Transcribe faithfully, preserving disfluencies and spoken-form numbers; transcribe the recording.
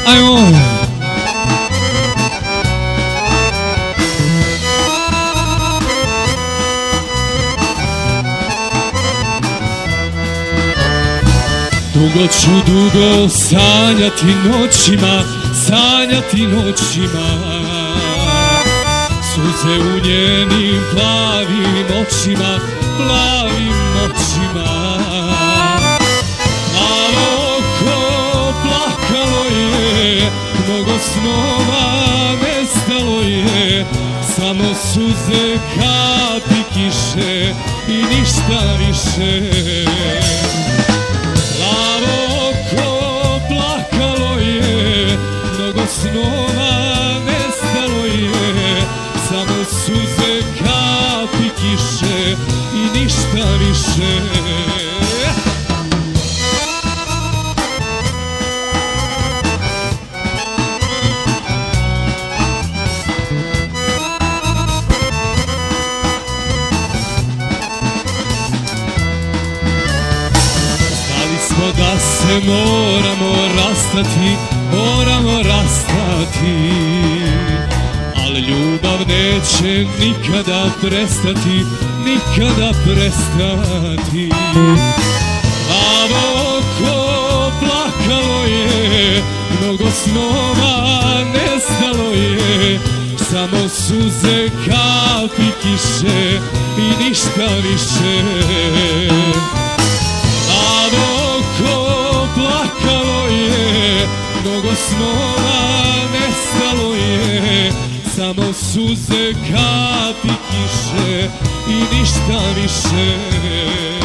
Ajmo! Dugo ću dugo sanjati noćima, sanjati noćima, suze u njenim plavim očima, plavim očima. Plavo oko plakalo je, mnogo snova nestalo je, samo suze, kapi kiše i ništa više. Plavo oko plakalo je, mnogo snova nestalo je, samo suze, kapi kiše i ništa više. Da se moramo rastati, moramo rastati, ali ljubav neće nikada prestati, nikada prestati. Plavo oko plakalo je, mnogo snova nestalo je, samo suze, kapi kiše i ništa više. Plavo oko plakalo je, mnogo snova nestalo je, samo suze, kapi kiše i ništa više.